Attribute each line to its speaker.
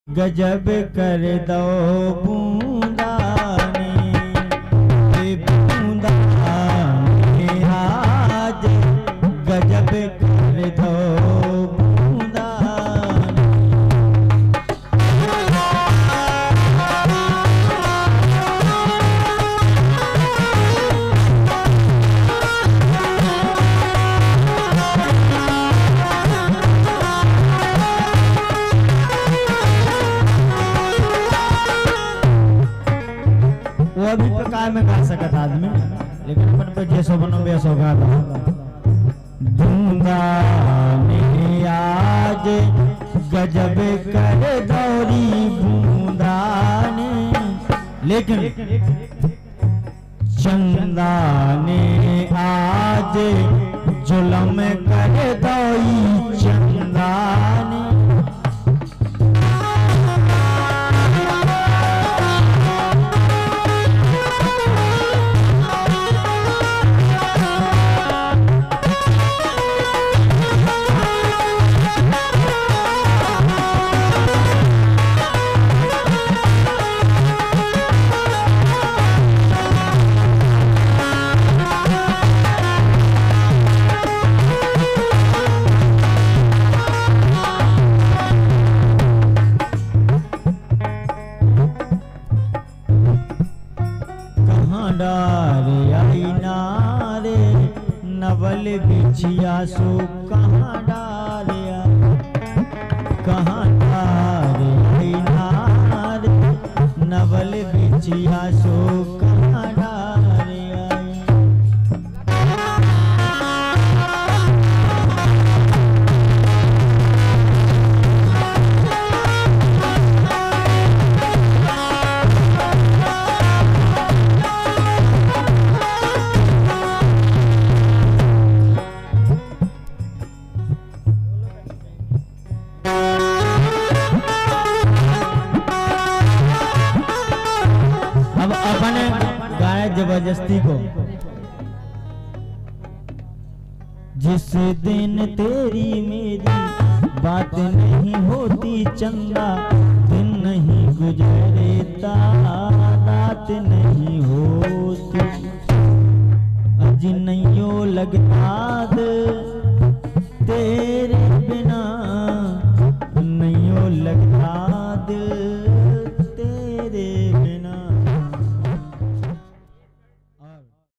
Speaker 1: गजब कर दो बूंदाने, बूंदाने आज गजब कर दो बूंदाने। वो अभी प्रकार में गा सकता आदमी, लेकिन अपन पे जैसो बनो वैसो गा दो। बूंदाने आज गजब कर दौरी बूंदाने, लेकिन चंदाने आज जुलम कर दोई चंदाने। डारे आई नारे नवल बिछिया सो कहाँ डारे आई, कहाँ डारे आई नारे नवल बिछिया सो कहाँ डारे आई। जबरदस्ती को, जिस दिन तेरी मेरी बात नहीं होती चंदा, दिन नहीं गुजरता रात नहीं होती, अज नहीं लगता तेरे बिना नहीं लगता।